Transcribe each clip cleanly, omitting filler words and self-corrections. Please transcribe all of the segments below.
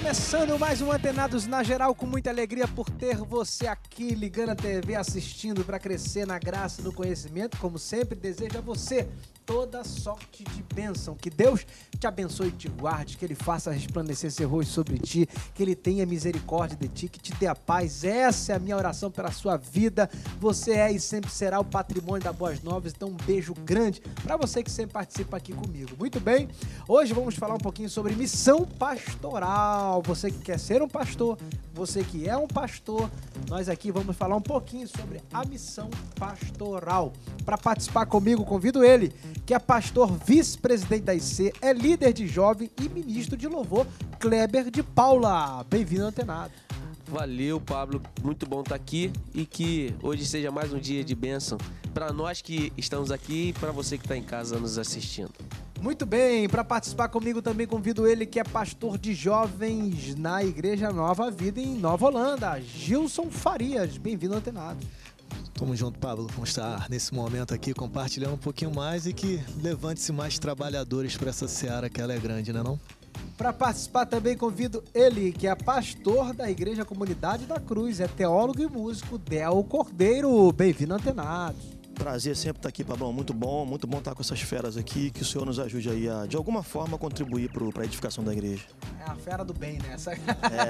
Começando mais um Antenados na Geral, com muita alegria por ter você aqui ligando a TV, assistindo para crescer na graça do conhecimento. Como sempre, desejo a você toda sorte de bênção. Que Deus te abençoe e te guarde, que Ele faça resplandecer seu rosto sobre ti, que Ele tenha misericórdia de ti, que te dê a paz. Essa é a minha oração pela sua vida. Você é e sempre será o patrimônio da Boas Novas. Então, um beijo grande para você que sempre participa aqui comigo. Muito bem, hoje vamos falar um pouquinho sobre missão pastoral. Você que quer ser um pastor, você que é um pastor, nós aqui vamos falar um pouquinho sobre a missão pastoral. Para participar comigo, convido ele, que é pastor vice-presidente da IC, é líder de jovem e ministro de louvor, Kleber de Paula. Bem-vindo ao Antenado. Valeu, Pablo. Muito bom estar aqui e que hoje seja mais um dia de bênção para nós que estamos aqui e para você que está em casa nos assistindo. Muito bem, para participar comigo também convido ele, que é pastor de jovens na Igreja Nova Vida em Nova Holanda, Gilson Farias. Bem-vindo ao Antenado. Tamo junto, Pablo. Vamos estar nesse momento aqui compartilhando um pouquinho mais e que levante-se mais trabalhadores para essa seara, que ela é grande, né não? Para participar também convido ele, que é pastor da Igreja Comunidade da Cruz, é teólogo e músico, Del Cordeiro. Bem-vindo ao Antenado. Prazer sempre estar aqui, Pablão. Muito bom estar com essas feras aqui, que o Senhor nos ajude aí a, de alguma forma, contribuir para a edificação da igreja. É a fera do bem, né? Essas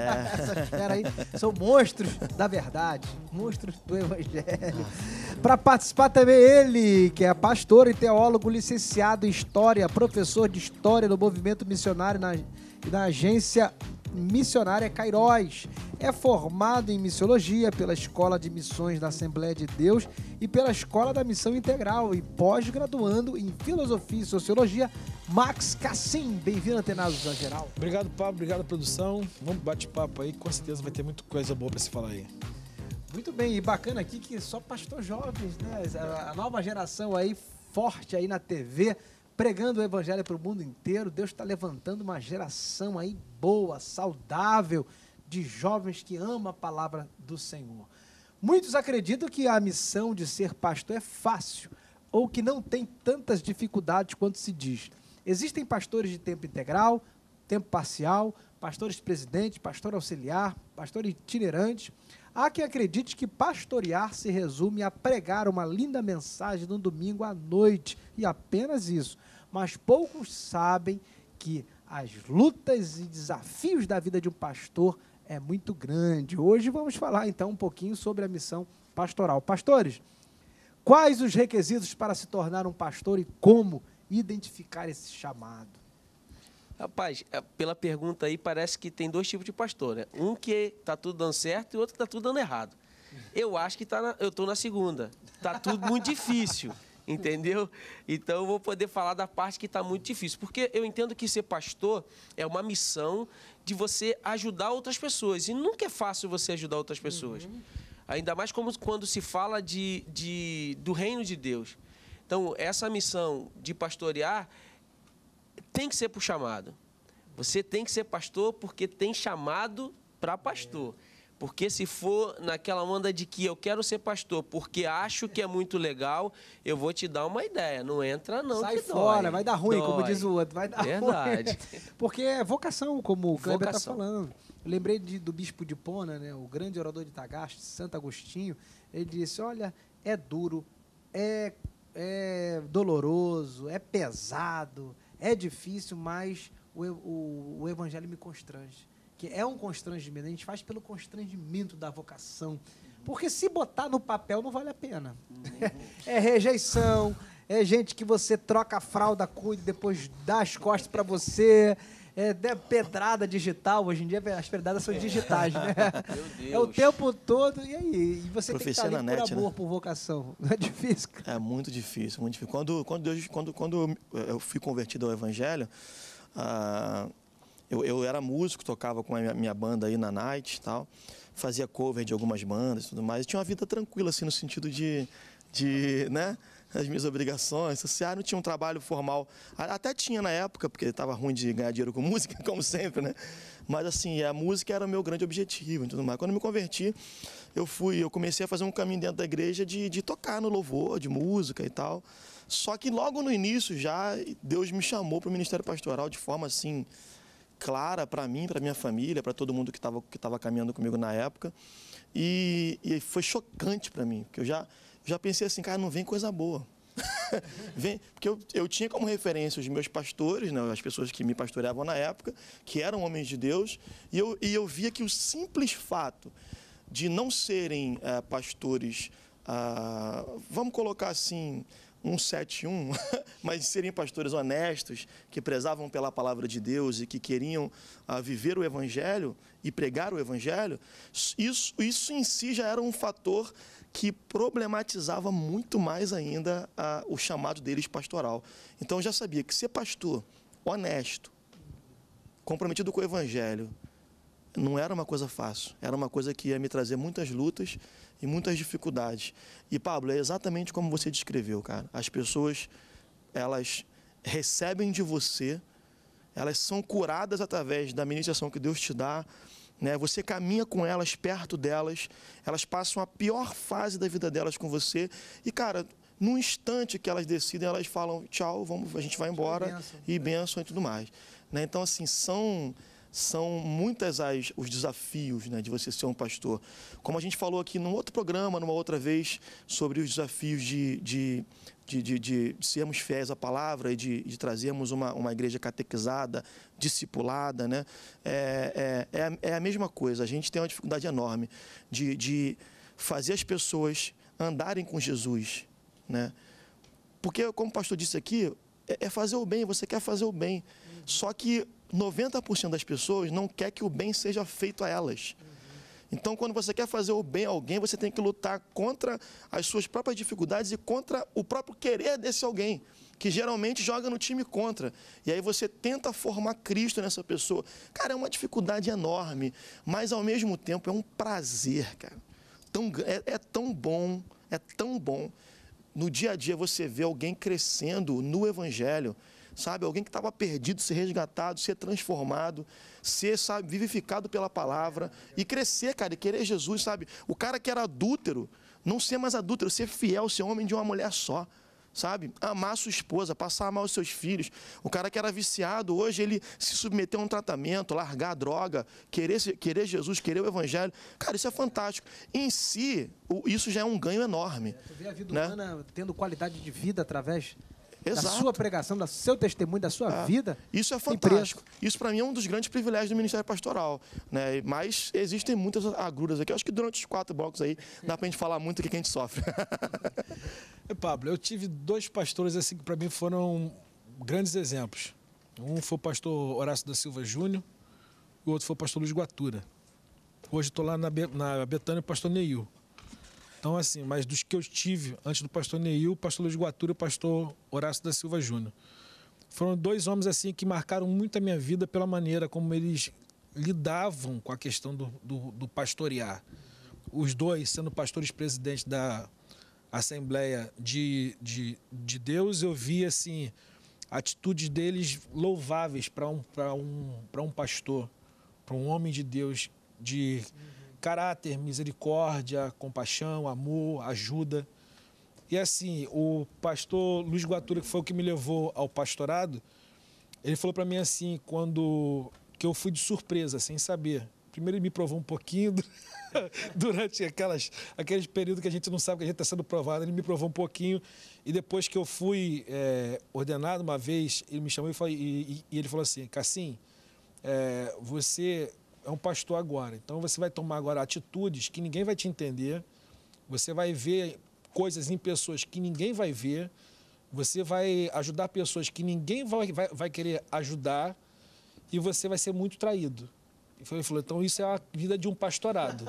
feras aí são monstros da verdade, monstros do evangelho. Para participar também ele, que é pastor e teólogo, licenciado em História, professor de História no movimento missionário na agência missionária Cairóis. É formado em Missiologia pela Escola de Missões da Assembleia de Deus e pela Escola da Missão Integral e pós-graduando em Filosofia e Sociologia, Max Cassim. Bem-vindo ao Antenados na Geral. Obrigado, Pablo. Obrigado, produção. Vamos bate-papo aí, com certeza vai ter muita coisa boa para se falar aí. Muito bem, e bacana aqui que só pastor jovens, né? A nova geração aí, forte aí na TV, pregando o evangelho para o mundo inteiro. Deus está levantando uma geração aí boa, saudável, de jovens que amam a palavra do Senhor. Muitos acreditam que a missão de ser pastor é fácil, ou que não tem tantas dificuldades quanto se diz. Existem pastores de tempo integral, tempo parcial, pastores presidente, pastor auxiliar, pastor itinerante. Há quem acredite que pastorear se resume a pregar uma linda mensagem no domingo à noite, e apenas isso. Mas poucos sabem que as lutas e desafios da vida de um pastor é muito grande. Hoje vamos falar então um pouquinho sobre a missão pastoral. Pastores, quais os requisitos para se tornar um pastor e como identificar esse chamado? Rapaz, pela pergunta aí, parece que tem dois tipos de pastor, né? Um que tá tudo dando certo e outro que tá tudo dando errado. Eu acho que eu tô na segunda. Tá tudo muito difícil, entendeu? Então eu vou poder falar da parte que tá muito difícil. Porque eu entendo que ser pastor é uma missão de você ajudar outras pessoas. E nunca é fácil você ajudar outras pessoas. Ainda mais como quando se fala do reino de Deus. Então, essa missão de pastorear tem que ser por chamado. Você tem que ser pastor porque tem chamado para pastor. Porque se for naquela onda de que eu quero ser pastor porque acho que é muito legal, eu vou te dar uma ideia. Não entra não, sai que fora, dói. vai dar ruim, Dói. como diz o outro. Vai dar Verdade. ruim. Porque é vocação, como o Kleber está Vocação. falando. Eu lembrei do bispo de Hipona, né, o grande orador de Tagaste, Santo Agostinho. Ele disse, olha, é duro, é doloroso, é pesado, é difícil, mas o evangelho me constrange. Que é um constrangimento, a gente faz pelo constrangimento da vocação. Porque se botar no papel não vale a pena. É rejeição, é gente que você troca a fralda, cuida, depois dá as costas para você, é pedrada digital. Hoje em dia as pedradas são digitais, né? Meu Deus. É o tempo todo, e aí? E você Profecia tem que estar ali na por net, amor, né? por vocação. Não é difícil, cara. É muito difícil, muito difícil. Quando eu fui convertido ao evangelho, eu era músico, tocava com a minha banda aí na night e tal, fazia cover de algumas bandas e tudo mais, e tinha uma vida tranquila, assim, no sentido de né, as minhas obrigações sociais, não tinha um trabalho formal, até tinha na época, porque estava ruim de ganhar dinheiro com música, como sempre, né, mas assim, a música era o meu grande objetivo e tudo mais. Quando eu me converti, eu comecei a fazer um caminho dentro da igreja de tocar no louvor, de música e tal, só que logo no início já, Deus me chamou para o ministério pastoral de forma assim, clara para mim, para minha família, para todo mundo que estava caminhando comigo na época. E foi chocante para mim, porque eu já pensei assim, cara, não vem coisa boa. Porque eu tinha como referência os meus pastores, né, as pessoas que me pastoreavam na época, que eram homens de Deus, e eu via que o simples fato de não serem pastores, vamos colocar assim, 171, mas serem pastores honestos, que prezavam pela palavra de Deus e que queriam viver o Evangelho e pregar o Evangelho, isso em si já era um fator que problematizava muito mais ainda o chamado deles pastoral. Então eu já sabia que ser pastor honesto, comprometido com o Evangelho, não era uma coisa fácil, era uma coisa que ia me trazer muitas lutas e muitas dificuldades. E, Pablo, é exatamente como você descreveu, cara. As pessoas, elas recebem de você, elas são curadas através da ministração que Deus te dá, né? Você caminha com elas, perto delas, elas passam a pior fase da vida delas com você e, cara, num instante que elas decidem, elas falam tchau, a gente vai embora e bênção e tudo mais, né? Então, assim, são muitas os desafios, né, de você ser um pastor. Como a gente falou aqui num outro programa, numa outra vez, sobre os desafios de sermos fiéis à palavra e de trazermos uma igreja catequizada, discipulada, né? É a mesma coisa. A gente tem uma dificuldade enorme de fazer as pessoas andarem com Jesus, né? Porque, como o pastor disse aqui, é fazer o bem, você quer fazer o bem. Só que 90% das pessoas não quer que o bem seja feito a elas. Então, quando você quer fazer o bem a alguém, você tem que lutar contra as suas próprias dificuldades e contra o próprio querer desse alguém, que geralmente joga no time contra. E aí você tenta formar Cristo nessa pessoa. Cara, é uma dificuldade enorme, mas ao mesmo tempo é um prazer, cara. É tão bom, é tão bom. No dia a dia você vê alguém crescendo no Evangelho, sabe? Alguém que estava perdido, ser resgatado, ser transformado, ser, sabe, vivificado pela palavra e crescer, cara, e querer Jesus, sabe? O cara que era adúltero, não ser mais adúltero, ser fiel, ser homem de uma mulher só, sabe? Amar a sua esposa, passar a amar os seus filhos. O cara que era viciado, hoje ele se submeteu a um tratamento, largar a droga, querer Jesus, querer o Evangelho. Cara, isso é fantástico. Em si, isso já é um ganho enorme. Tu vê a vida né? humana tendo qualidade de vida através Exato. da sua pregação, do seu testemunho, da sua vida. Isso é fantástico. Isso, para mim, é um dos grandes privilégios do Ministério Pastoral, né? Mas existem muitas agruras aqui. Eu acho que durante os 4 blocos aí, dá para a gente falar muito o que a gente sofre. Pablo, eu tive 2 pastores assim que para mim foram grandes exemplos. Um foi o pastor Horácio da Silva Júnior, o outro foi o pastor Luiz Guatura. Hoje estou lá na Betânia, o pastor Neil. Então, assim, mas dos que eu tive antes do pastor Neil, o pastor Luiz Guatura e o pastor Horácio da Silva Júnior. Foram 2 homens assim que marcaram muito a minha vida pela maneira como eles lidavam com a questão do pastorear. Os 2 sendo pastores presidentes da Assembleia de Deus, eu vi assim, atitudes deles louváveis para um pastor, para um homem de Deus, de caráter, misericórdia, compaixão, amor, ajuda. E assim, o pastor Luiz Guatura, que foi o que me levou ao pastorado, ele falou para mim assim, que eu fui de surpresa, sem saber. Primeiro ele me provou um pouquinho durante aqueles períodos que a gente não sabe que a gente está sendo provado. Ele me provou um pouquinho e depois que eu fui ordenado uma vez, ele me chamou e ele falou assim, Cassim, você é um pastor agora, então você vai tomar agora atitudes que ninguém vai te entender, você vai ver coisas em pessoas que ninguém vai ver, você vai ajudar pessoas que ninguém vai querer ajudar e você vai ser muito traído. Ele falou, então isso é a vida de um pastorado.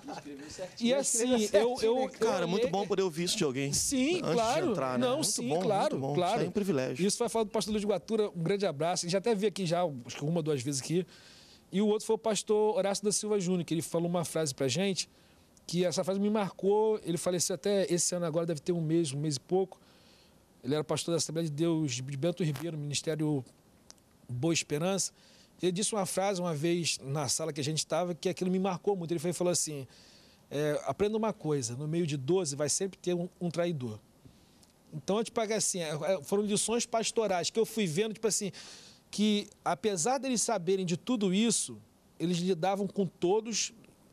E assim, Cara, muito bom poder ouvir isso de alguém. Sim, antes claro. de entrar, né? Não, Muito sim, bom, claro, muito bom. claro. Isso é um privilégio. Isso vai falar do pastor Luiz Guatura, um grande abraço. Já até vi aqui já, acho que 1 ou 2 vezes aqui. E o outro foi o pastor Horácio da Silva Júnior, que ele falou uma frase pra gente, que essa frase me marcou. Ele faleceu até esse ano agora, deve ter um mês e pouco. Ele era pastor da Assembleia de Deus de Bento Ribeiro, Ministério Boa Esperança. Ele disse uma frase uma vez na sala que a gente estava, que aquilo me marcou muito. Ele falou assim, aprenda uma coisa, no meio de 12 vai sempre ter um traidor. Então, tipo assim, foram lições pastorais que eu fui vendo, tipo assim, que, apesar deles saberem de tudo isso, eles lidam com todos,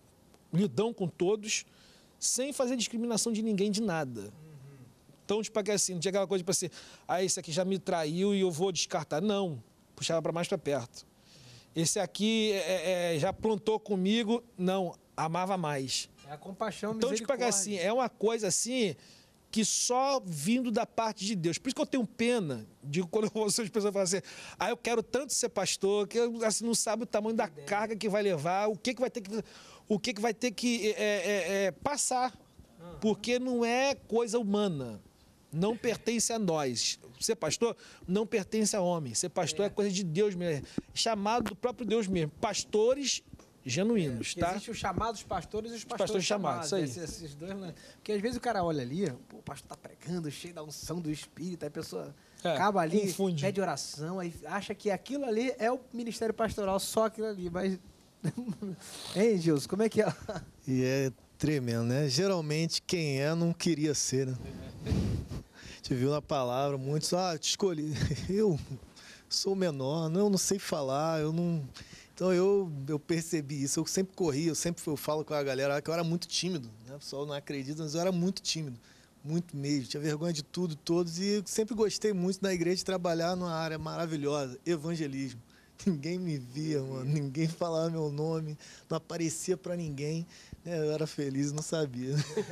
sem fazer discriminação de ninguém, de nada. Então, tipo assim, não tinha aquela coisa, tipo assim, esse aqui já me traiu e eu vou descartar. Não, puxava para mais para perto. Esse aqui já plantou comigo, não, amava mais. É a compaixão, Então, tipo assim, é uma coisa assim que só vindo da parte de Deus. Por isso que eu tenho pena de quando eu ouço as pessoas falam assim, eu quero tanto ser pastor, que assim, não sabe o tamanho da carga que vai levar, o que vai ter que passar. Porque não é coisa humana. Não pertence a nós. Ser pastor não pertence a homem. Ser pastor é coisa de Deus mesmo. Chamado do próprio Deus mesmo. Pastores genuínos, tá? Existem os chamados pastores e os pastores chamados. Isso aí. Esses dois, né? Porque às vezes o cara olha ali, o pastor tá pregando, cheio da unção do Espírito, aí a pessoa acaba ali, confunde. pede oração, aí acha que aquilo ali é o ministério pastoral, só aquilo ali. Mas, hein, Gilson, como é que é? E é tremendo, né? Geralmente quem não queria ser, né? Te viu na palavra, muitos, te escolhi. Eu sou menor, eu não sei falar, eu não... Então eu percebi isso, eu sempre corri, eu falo com a galera que eu era muito tímido, né? O pessoal não acredita, mas eu era muito tímido, muito mesmo, tinha vergonha de tudo, todos, e sempre gostei muito da igreja de trabalhar numa área maravilhosa, evangelismo. Ninguém me via, mano, ninguém falava meu nome, não aparecia pra ninguém, né? Eu era feliz, não sabia.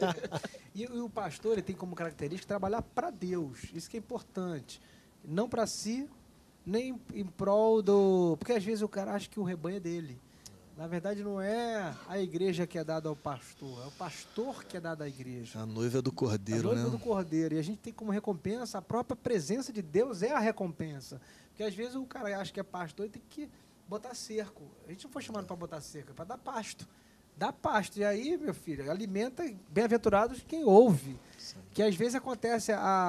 E o pastor, ele tem como característica trabalhar para Deus, isso que é importante, não para si, nem em prol do... Porque às vezes o cara acha que o rebanho é dele. Na verdade, não é a igreja que é dada ao pastor, é o pastor que é dado à igreja. A noiva do cordeiro, a noiva né? do cordeiro. E a gente tem como recompensa, a própria presença de Deus é a recompensa. Porque às vezes o cara acha que é pastor e tem que botar cerco. A gente não foi chamado para botar cerco, é para dar pasto. Dá pasto. E aí, meu filho, alimenta bem-aventurados quem ouve. Que às vezes acontece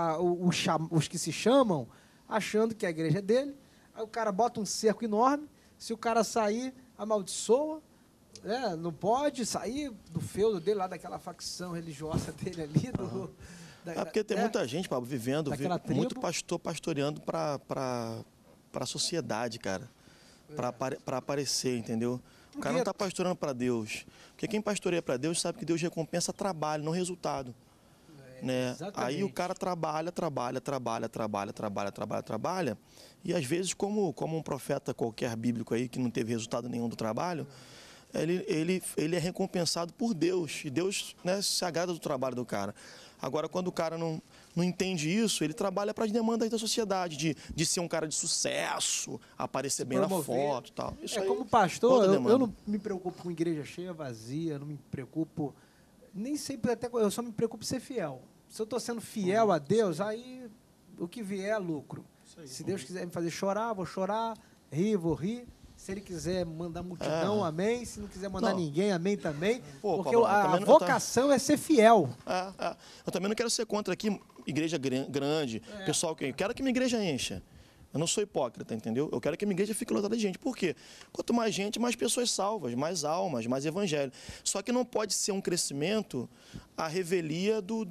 os que se chamam achando que a igreja é dele, aí o cara bota um cerco enorme, se o cara sair, amaldiçoa, né? Não pode sair do feudo dele, lá daquela facção religiosa dele ali. Porque tem muita gente, Pablo, vivendo, muito tribo. pastor pastoreando para a sociedade, cara, para aparecer, entendeu? O cara não está pastoreando para Deus, porque quem pastoreia para Deus sabe que Deus recompensa trabalho, não resultado. Né? Aí o cara trabalha, e às vezes, como um profeta qualquer bíblico aí, que não teve resultado nenhum do trabalho, ele é recompensado por Deus, e Deus, né, se agrada do trabalho do cara. Agora, quando o cara não entende isso, ele trabalha para as demandas da sociedade, de ser um cara de sucesso, aparecer bem na foto e tal. Isso aí, como pastor, eu não me preocupo com igreja cheia, vazia, não me preocupo... Nem sempre, até eu só me preocupo em ser fiel. Se eu estou sendo fiel a Deus, aí o que vier é lucro. Se Deus quiser me fazer chorar, vou chorar, rir, vou rir. Se Ele quiser mandar multidão, amém. Se não quiser mandar ninguém, amém também. Porque Pablo, a vocação é ser fiel. Eu também não quero ser contra aqui igreja grande, pessoal, eu quero que minha igreja encha. Eu não sou hipócrita, entendeu? Eu quero que a minha igreja fique lotada de gente. Por quê? Quanto mais gente, mais pessoas salvas, mais almas, mais evangelho. Só que não pode ser um crescimento à revelia do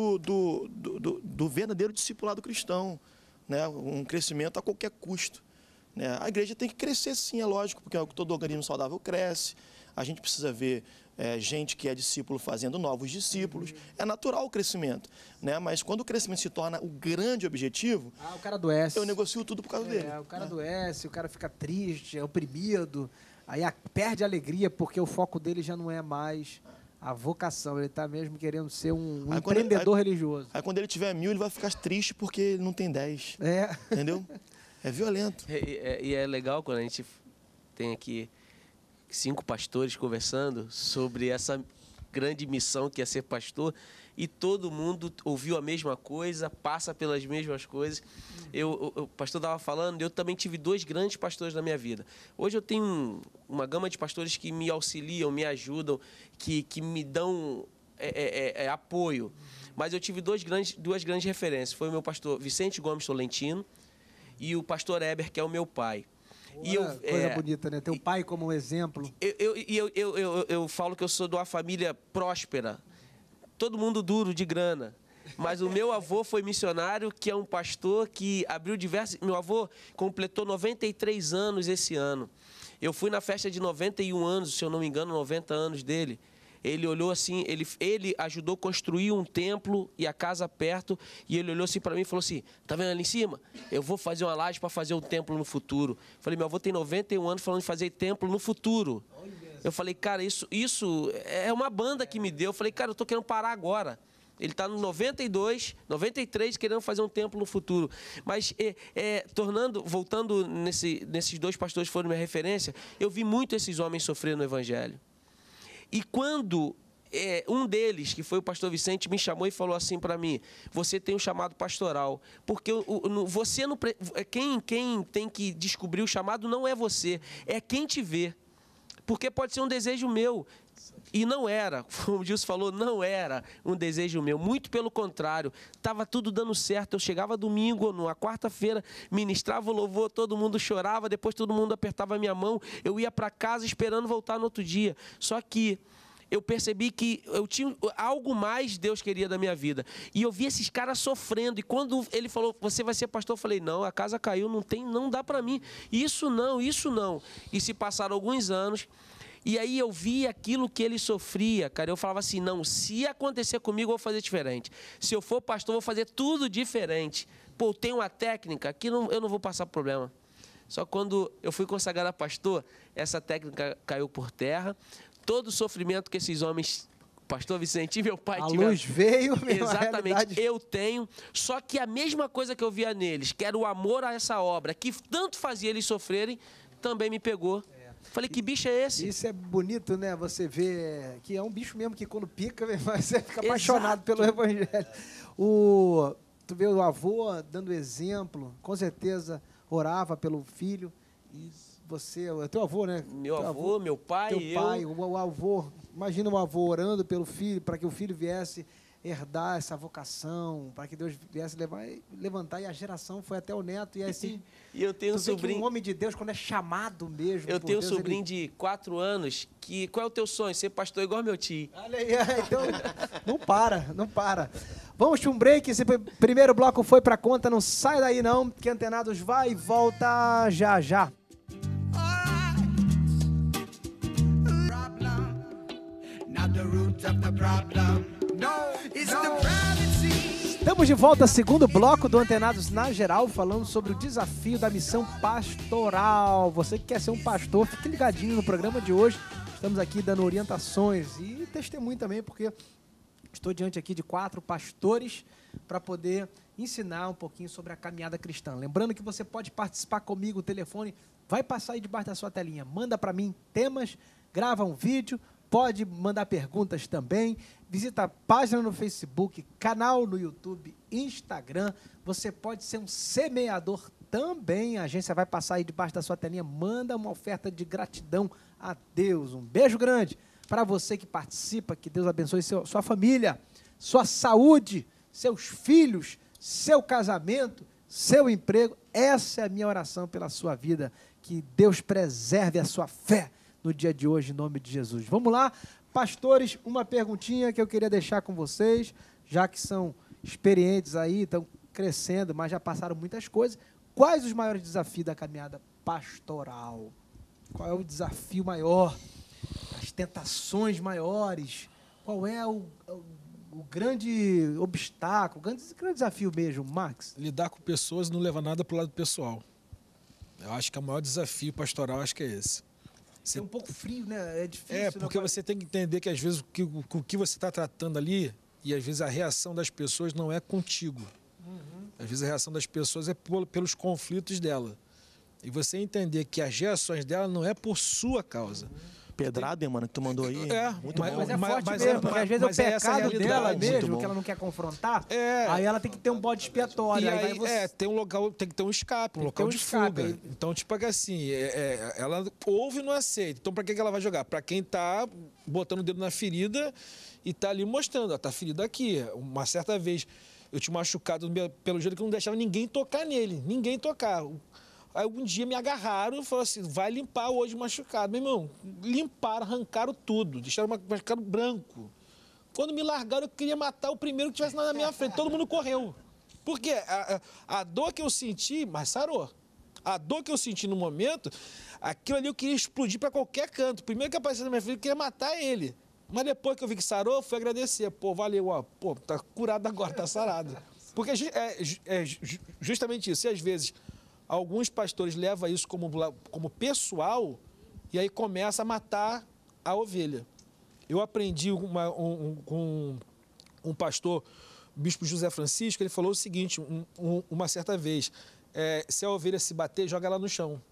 verdadeiro discipulado cristão, né? Um crescimento a qualquer custo. Né? A igreja tem que crescer sim, é lógico, porque todo organismo saudável cresce. A gente precisa ver gente que é discípulo fazendo novos discípulos. É natural o crescimento, né? Mas quando o crescimento se torna o grande objetivo, o cara adoece. Eu negocio tudo por causa dele. O cara adoece, o cara fica triste, é oprimido, aí perde a alegria porque o foco dele já não é mais a vocação, ele está mesmo querendo ser um empreendedor religioso. Aí quando ele tiver 1000, ele vai ficar triste porque ele não tem 10. Entendeu? É violento. E é legal quando a gente tem aqui 5 pastores conversando sobre essa grande missão que é ser pastor, e todo mundo ouviu a mesma coisa, passa pelas mesmas coisas. O pastor estava falando, eu também tive 2 grandes pastores na minha vida. Hoje eu tenho uma gama de pastores que me auxiliam, me ajudam, que me dão apoio. Mas eu tive duas grandes referências. Foi o meu pastor Vicente Gomes Tolentino e o pastor Eber, que é o meu pai. Coisa bonita, né? Ter o pai como um exemplo. Eu falo que eu sou de uma família próspera, todo mundo duro de grana. Mas o meu avô foi missionário, que é um pastor que abriu diversos... Meu avô completou 93 anos esse ano. Eu fui na festa de 91 anos, se eu não me engano, 90 anos dele. Ele olhou assim, ele ajudou a construir um templo e a casa perto, e ele olhou assim para mim e falou assim, tá vendo ali em cima? Eu vou fazer uma laje para fazer um templo no futuro. Falei, meu avô tem 91 anos falando de fazer templo no futuro. Eu falei, cara, isso é uma banda que me deu. Eu falei, cara, eu tô querendo parar agora. Ele está no 92, 93, querendo fazer um templo no futuro. Mas, voltando nesses dois pastores que foram minha referência, eu vi muito esses homens sofrer no Evangelho. E quando um deles, que foi o pastor Vicente, me chamou e falou assim para mim, você tem um chamado pastoral, porque você não, quem tem que descobrir o chamado não é você, é quem te vê. Porque pode ser um desejo meu. E não era, como o Gilson falou, não era um desejo meu. Muito pelo contrário, estava tudo dando certo. Eu chegava domingo, numa quarta-feira, ministrava o louvor, todo mundo chorava, depois todo mundo apertava a minha mão. Eu ia para casa esperando voltar no outro dia. Só que eu percebi que eu tinha algo mais Deus queria da minha vida. E eu vi esses caras sofrendo. E quando ele falou, você vai ser pastor, eu falei, não, a casa caiu, não dá para mim. Isso não. E se passaram alguns anos, e aí eu vi aquilo que ele sofria, cara. Eu falava assim, não, se acontecer comigo, eu vou fazer diferente. Se eu for pastor, eu vou fazer tudo diferente. Pô, eu tenho uma técnica que eu não vou passar problema. Só que quando eu fui consagrado a pastor, essa técnica caiu por terra. Todo o sofrimento que esses homens, pastor Vicente e meu pai tiveram... A luz veio, exatamente, eu tenho. Só que a mesma coisa que eu via neles, que era o amor a essa obra, que tanto fazia eles sofrerem, também me pegou. Falei, que bicho é esse? Isso é bonito, né? Você vê que é um bicho mesmo que quando pica, você fica apaixonado pelo Evangelho. Tu vê o avô dando exemplo, com certeza orava pelo filho. E você, o teu avô, né? Meu avô, meu pai, teu pai, o avô. Imagina o avô orando pelo filho, para que o filho viesse herdar essa vocação, para que Deus viesse levantar, e a geração foi até o neto, e assim... E eu tenho um sobrinho... um homem de Deus, quando é chamado mesmo... Eu tenho um sobrinho de 4 anos, que... Qual é o teu sonho? Ser pastor igual meu tio. Olha aí, então... não para. Vamos para um break, esse primeiro bloco foi para conta, não sai daí não, que Antenados vai e volta já. Estamos de volta, segundo bloco do Antenados na Geral, falando sobre o desafio da missão pastoral. Você que quer ser um pastor, fique ligadinho no programa de hoje. Estamos aqui dando orientações e testemunho também, porque estou diante aqui de 4 pastores para poder ensinar um pouquinho sobre a caminhada cristã. Lembrando que você pode participar comigo, o telefone vai passar aí debaixo da sua telinha. Manda para mim temas, grava um vídeo, pode mandar perguntas também, visita a página no Facebook, canal no YouTube, Instagram. Você pode ser um semeador também, a agência vai passar aí debaixo da sua telinha, manda uma oferta de gratidão a Deus. Um beijo grande para você que participa, que Deus abençoe sua família, sua saúde, seus filhos, seu casamento, seu emprego. Essa é a minha oração pela sua vida, que Deus preserve a sua fé no dia de hoje, em nome de Jesus. Vamos lá, pastores, uma perguntinha que eu queria deixar com vocês, já que são experientes aí, estão crescendo, mas já passaram muitas coisas. Quais os maiores desafios da caminhada pastoral? Qual é o desafio maior? As tentações maiores? Qual é o grande obstáculo, o grande desafio mesmo, Max? Lidar com pessoas e não levar nada para o lado pessoal. Eu acho que o maior desafio pastoral, acho que é esse. É um pouco frio, né? É difícil. Porque você tem que entender que às vezes o que você está tratando ali, e às vezes a reação das pessoas não é contigo. Às vezes a reação das pessoas é pelos conflitos dela. E você entender que as reações dela não é por sua causa. Pedrada, mano, que tu mandou aí. Muito mas bom. é forte mesmo, porque às vezes é o pecado dela mesmo, que ela não quer confrontar, aí ela tem que ter um bode expiatório. E aí tem um local, tem que ter um escape, um local de fuga. Aí. Então, tipo assim, ela ouve e não aceita. Então, pra que ela vai jogar? Pra quem tá botando o dedo na ferida e tá ali mostrando, ó, tá ferida aqui. Uma certa vez, eu tinha machucado pelo jeito que eu não deixava ninguém tocar nele, ninguém tocar. Aí um dia me agarraram e falaram assim, vai limpar hoje o machucado. Meu irmão, limparam, arrancaram tudo, deixaram o machucado branco. Quando me largaram, eu queria matar o primeiro que estivesse na minha frente. Todo mundo correu. Porque a dor que eu senti, mas sarou. A dor que eu senti no momento, aquilo ali eu queria explodir para qualquer canto. Primeiro que apareceu na minha frente, eu queria matar ele. Mas depois que eu vi que sarou, eu fui agradecer. Pô, valeu, ó. Pô, tá curado agora, tá sarado. Porque é justamente isso. E às vezes, alguns pastores levam isso como pessoal e aí começa a matar a ovelha. Eu aprendi com um pastor, o bispo José Francisco, ele falou o seguinte, uma certa vez, se a ovelha se bater, joga ela no chão,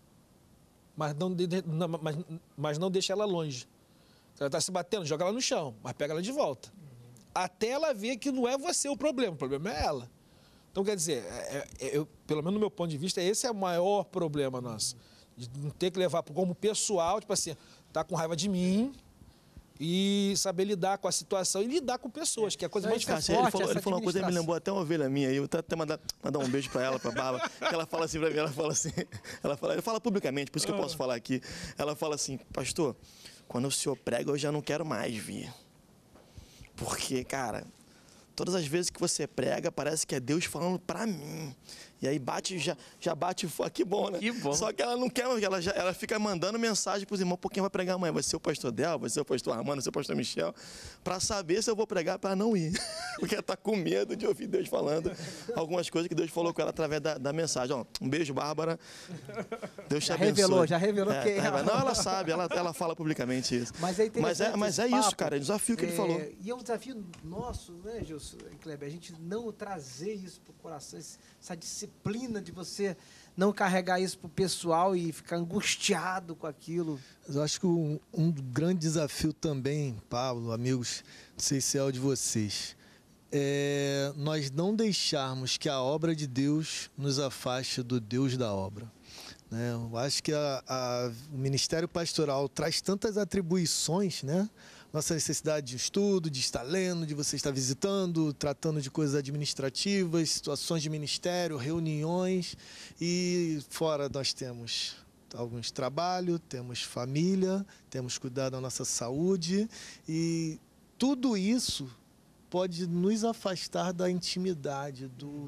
mas não deixa ela longe. Se ela está se batendo, joga ela no chão, mas pega ela de volta. Até ela ver que não é você o problema é ela. Então, quer dizer, pelo menos no meu ponto de vista, esse é o maior problema nosso. De não ter que levar como pessoal, tipo assim, tá com raiva de mim, e saber lidar com a situação e lidar com pessoas, que é a coisa mais difícil. Ele falou uma coisa que me lembrou até uma ovelha minha, eu vou até mandar um beijo pra ela, pra Bárbara, que ela fala assim pra mim, ela fala publicamente, por isso que eu posso falar aqui, ela fala assim, pastor, quando o senhor prega, eu já não quero mais vir, porque, cara, todas as vezes que você prega, parece que é Deus falando pra mim. E aí já bate, que bom, né? Que bom. Só que ela não quer, ela fica mandando mensagem pros irmãos, por quem vai pregar amanhã? Vai ser o pastor Del, vai ser o pastor Armando, vai ser o pastor Michel, pra saber se eu vou pregar pra não ir. Porque ela tá com medo de ouvir Deus falando algumas coisas que Deus falou com ela através da mensagem. Ó, um beijo, Bárbara. Deus te abençoe. Já revelou quem é. Não, ela sabe, ela fala publicamente isso. Mas é isso, cara, é o desafio que ele falou. E é um desafio nosso, né, Gilson e Kleber, a gente não trazer isso pro coração, essa disciplina de você não carregar isso pro pessoal e ficar angustiado com aquilo. Eu acho que um grande desafio também, Pablo, amigos, não sei se é o de vocês, é nós não deixarmos que a obra de Deus nos afaste do Deus da obra. Né? Eu acho que o ministério pastoral traz tantas atribuições, né? Nossa necessidade de estudo, de estar lendo, de você estar visitando, tratando de coisas administrativas, situações de ministério, reuniões. E fora nós temos alguns trabalho, temos família, temos cuidado da nossa saúde. E tudo isso pode nos afastar da intimidade,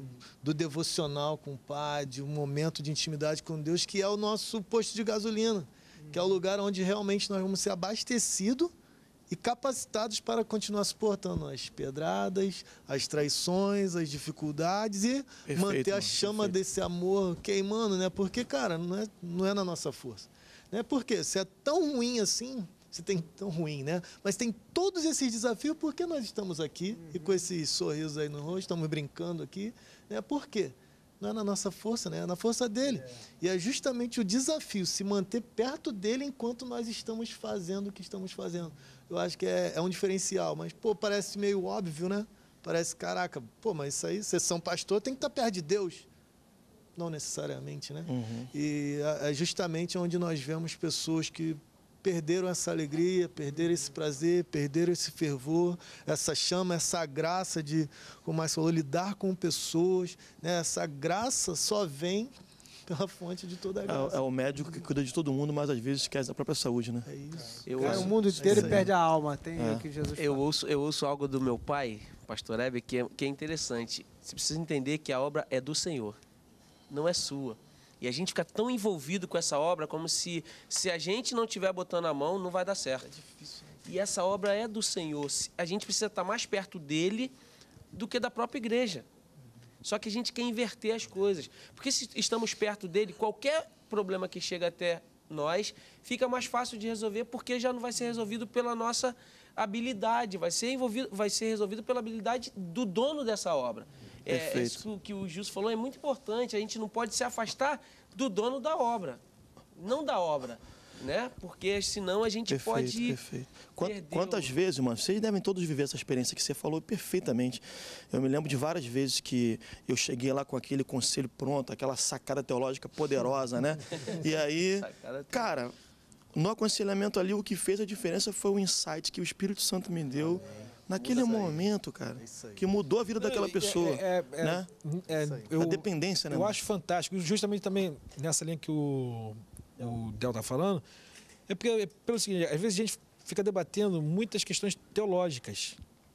do devocional com o Pai, de um momento de intimidade com Deus, que é o nosso posto de gasolina, que é o lugar onde realmente nós vamos ser abastecidos e capacitados para continuar suportando as pedradas, as traições, as dificuldades e manter a chama desse amor queimando, né? Porque, cara, não é na nossa força. Né? Porque se é tão ruim assim, se tem tão ruim, né? Mas tem todos esses desafios, por que nós estamos aqui e com esse sorriso aí no rosto, estamos brincando aqui, né? Por quê? Não é na nossa força, né? É na força dele. E é justamente o desafio, se manter perto dele enquanto nós estamos fazendo o que estamos fazendo. Eu acho que é um diferencial, mas, pô, parece meio óbvio, né? Parece, caraca, pô, mas isso aí, vocês são pastor, tem que estar perto de Deus. Não necessariamente, né? E é justamente onde nós vemos pessoas que perderam essa alegria, perderam esse prazer, perderam esse fervor, essa chama, essa graça de, como mais falou, lidar com pessoas, né? Essa graça só vem pela fonte de toda a graça. É o médico que cuida de todo mundo, mas às vezes esquece da própria saúde, né? É isso. O mundo inteiro e perde a alma. Tem o que Jesus fala. Eu ouço algo do meu pai, pastor Hebe, que é interessante. Você precisa entender que a obra é do Senhor, não é sua. E a gente fica tão envolvido com essa obra como se a gente não estiver botando a mão, não vai dar certo. É difícil. E essa obra é do Senhor. A gente precisa estar mais perto dele do que da própria igreja. Só que a gente quer inverter as coisas. Porque se estamos perto dele, qualquer problema que chega até nós fica mais fácil de resolver, porque já não vai ser resolvido pela nossa habilidade, vai ser resolvido pela habilidade do dono dessa obra. Isso que o Gilson falou é muito importante. A gente não pode se afastar do dono da obra, não da obra, né? Porque senão a gente pode perder. Quantas vezes, mano, vocês devem todos viver essa experiência que você falou perfeitamente. Eu me lembro de várias vezes que eu cheguei lá com aquele conselho pronto, aquela sacada teológica poderosa, né? E aí, cara, no aconselhamento ali, o que fez a diferença foi o insight que o Espírito Santo me deu. Naquele momento, cara, que mudou a vida daquela pessoa, né? A dependência, né? Eu acho fantástico, justamente também nessa linha que o Del tá falando, é porque, pelo seguinte, às vezes a gente fica debatendo muitas questões teológicas,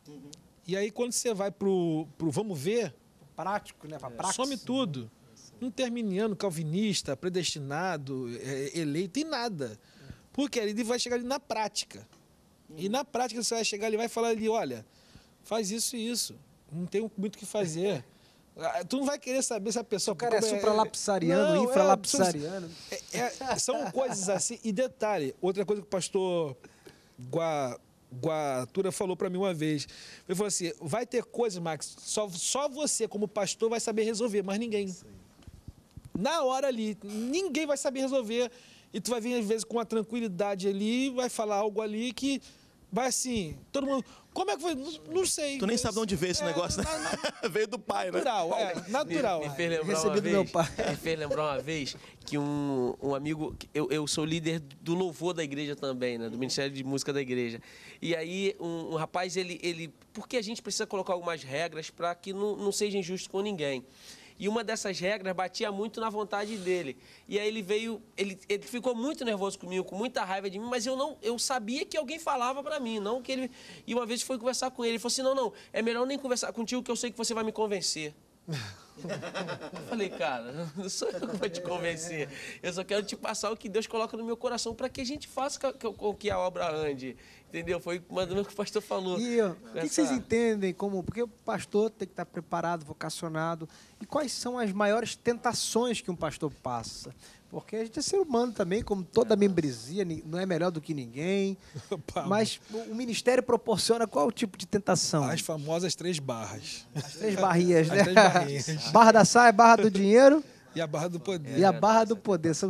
E aí, quando você vai pro vamos ver, Prático, né? Pra prática. some tudo. Não tem arminiano, calvinista, predestinado, eleito, tem nada. Porque ele vai chegar ali na prática. E na prática você vai chegar ali e vai falar ali, olha, faz isso e isso. Não tem muito o que fazer. Tu não vai querer saber se a pessoa... O cara é supralapsariano, infralapsariano. São coisas assim. E detalhe, outra coisa que o pastor Guatura falou para mim uma vez. Ele falou assim, vai ter coisas, Max, só você como pastor vai saber resolver, mas ninguém. Na hora ali, ninguém vai saber resolver. E tu vai vir, às vezes, com uma tranquilidade ali, vai falar algo ali que vai assim, todo mundo... Como é que foi? Não sei. Tu nem sabe de onde veio esse negócio, né? Veio do pai, né? Natural. Me fez lembrar Recebi uma do vez, meu pai. Me fez lembrar uma vez que um amigo... Eu sou líder do louvor da igreja também, né? Do Ministério de Música da igreja. E aí, um rapaz, ele... Porque a gente precisa colocar algumas regras para que não seja injusto com ninguém. E uma dessas regras batia muito na vontade dele. E aí ele veio, ele ficou muito nervoso comigo, com muita raiva de mim, mas eu sabia que alguém falava para mim, não que ele... E uma vez foi conversar com ele, ele falou assim, não, é melhor nem conversar contigo, que eu sei que você vai me convencer. Eu falei, cara, não sou eu que vou te convencer. Eu só quero te passar o que Deus coloca no meu coração para que a gente faça com que a obra ande. Entendeu? Foi uma do que o pastor falou. E o que vocês entendem como... Porque o pastor tem que estar preparado, vocacionado. E quais são as maiores tentações que um pastor passa? Porque a gente é ser humano também, como toda membresia, não é melhor do que ninguém. Mas o ministério proporciona qual tipo de tentação? As famosas 3 barras. As 3 barrinhas, né? As 3 barrinhas. Barra da saia, barra do dinheiro E a barra do poder. e a barra do poder. São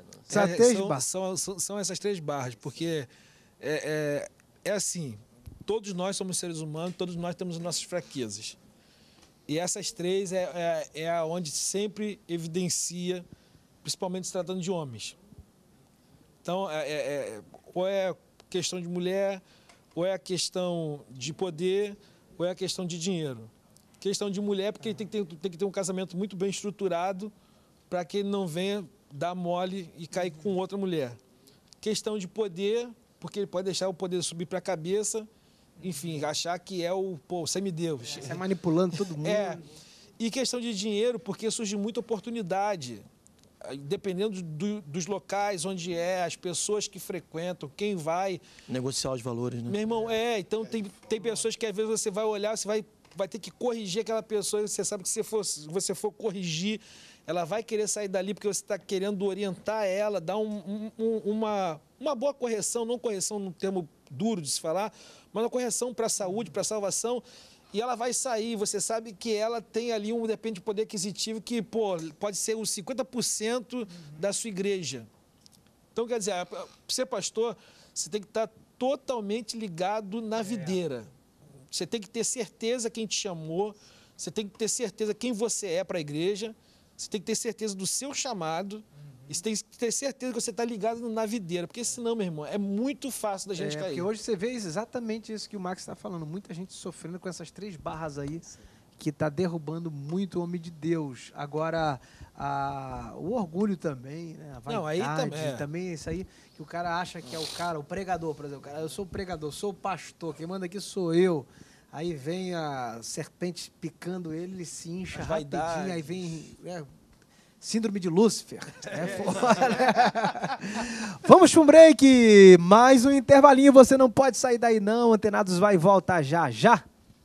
São essas 3 barras, porque é assim, todos nós somos seres humanos, todos nós temos as nossas fraquezas. E essas 3 é onde sempre evidencia, principalmente se tratando de homens. Então, ou é questão de mulher, ou é a questão de poder, ou é a questão de dinheiro. Questão de mulher, porque tem que ter um casamento muito bem estruturado para que ele não venha dar mole e cair com outra mulher. Questão de poder, porque ele pode deixar o poder subir para a cabeça, enfim, achar que é o semideus. Você manipulando todo mundo. E questão de dinheiro, porque surge muita oportunidade. Dependendo dos locais onde as pessoas que frequentam, quem vai... Negociar os valores, né? Meu irmão, então tem pessoas que às vezes você vai olhar, você vai ter que corrigir aquela pessoa, e você sabe que se você for corrigir, ela vai querer sair dali porque você está querendo orientar ela, dar uma boa correção, não correção num termo duro de se falar, mas uma correção para a saúde, para a salvação, e ela vai sair. Você sabe que ela tem ali depende de poder aquisitivo que, pode ser os 50% da sua igreja. Então, quer dizer, para ser pastor, você tem que estar totalmente ligado na videira. Você tem que ter certeza quem te chamou, você tem que ter certeza quem você é para a igreja, você tem que ter certeza do seu chamado, e você tem que ter certeza que você está ligado na videira, porque senão, meu irmão, é muito fácil da gente cair. Porque hoje você vê exatamente isso que o Max está falando, muita gente sofrendo com essas 3 barras aí, que está derrubando muito o homem de Deus. Agora, o orgulho também, né? A vaidade, também isso aí, que o cara acha que é o pregador, por exemplo. Eu sou o pregador, sou o pastor, quem manda aqui sou eu. Aí vem a serpente picando ele se incha rapidinho, aí vem... síndrome de Lúcifer. Vamos para um break. Mais um intervalinho. Você não pode sair daí não. Antenados vai e volta já já.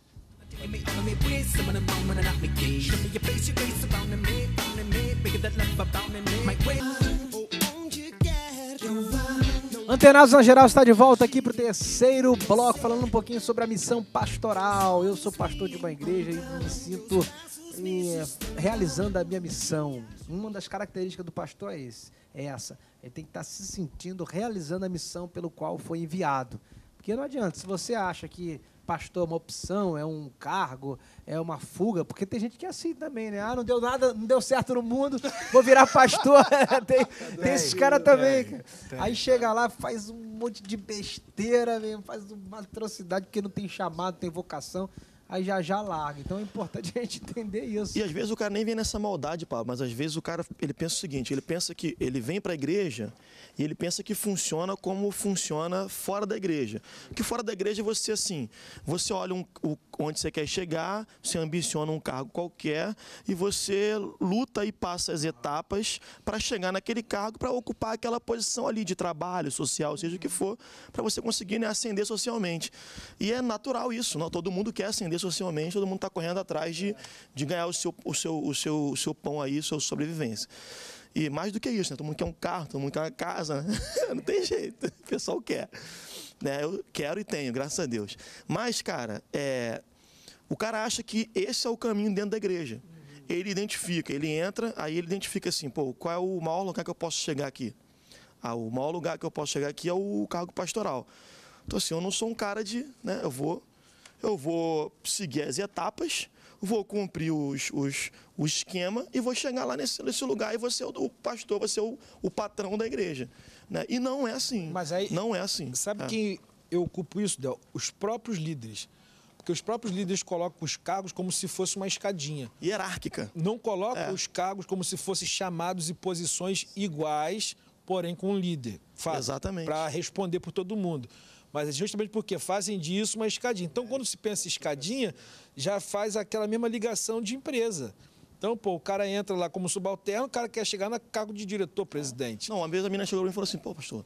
Antenados na Geral está de volta aqui para o 3º bloco, falando um pouquinho sobre a missão pastoral. Eu sou pastor de uma igreja e me sinto realizando a minha missão. Uma das características do pastor é essa. Ele tem que estar se sentindo realizando a missão pelo qual foi enviado. Porque não adianta, se você acha que pastor é uma opção, é um cargo, é uma fuga, porque tem gente que é assim também, né? Não deu nada, não deu certo no mundo, vou virar pastor. tem esses caras também, cara. Aí chega lá, faz um monte de besteira mesmo, faz uma atrocidade porque não tem chamado, não tem vocação. aí já larga. Então é importante a gente entender isso. E às vezes o cara nem vem nessa maldade, Pablo, mas às vezes o cara ele pensa o seguinte, ele pensa que ele vem para a igreja e ele pensa que funciona como funciona fora da igreja. Que fora da igreja você assim, você olha onde você quer chegar, você ambiciona um cargo qualquer e você luta e passa as etapas para chegar naquele cargo, para ocupar aquela posição ali de trabalho, social, seja o que for, para você conseguir, né, ascender socialmente. E é natural isso, não? Todo mundo quer ascender socialmente, todo mundo está correndo atrás de ganhar o seu pão aí, sua sobrevivência. E mais do que isso, né? Todo mundo quer um carro, todo mundo quer uma casa, né? Não tem jeito, o pessoal quer. Né? Eu quero e tenho, graças a Deus. Mas, cara, o cara acha que esse é o caminho dentro da igreja. Ele identifica, ele entra, aí ele identifica assim, pô, qual é o maior lugar que eu posso chegar aqui? O maior lugar que eu posso chegar aqui é o cargo pastoral. Então, assim, eu não sou um cara de, né, eu vou seguir as etapas, vou cumprir o esquema e vou chegar lá nesse lugar e vou ser o pastor, vou ser o patrão da igreja. Né? E não é assim. Mas aí, não é assim. Sabe quem eu culpo isso, Del? Os próprios líderes. Porque os próprios líderes colocam os cargos como se fosse uma escadinha. Hierárquica. Não colocam os cargos como se fossem chamados e posições iguais, porém com um líder. Exatamente. Para responder por todo mundo. Mas é justamente porque fazem disso uma escadinha. Então, quando se pensa em escadinha, já faz aquela mesma ligação de empresa. Então, pô, o cara entra lá como subalterno, o cara quer chegar no cargo de diretor, presidente. Não, uma vez a menina chegou para mim e falou assim, pô, pastor,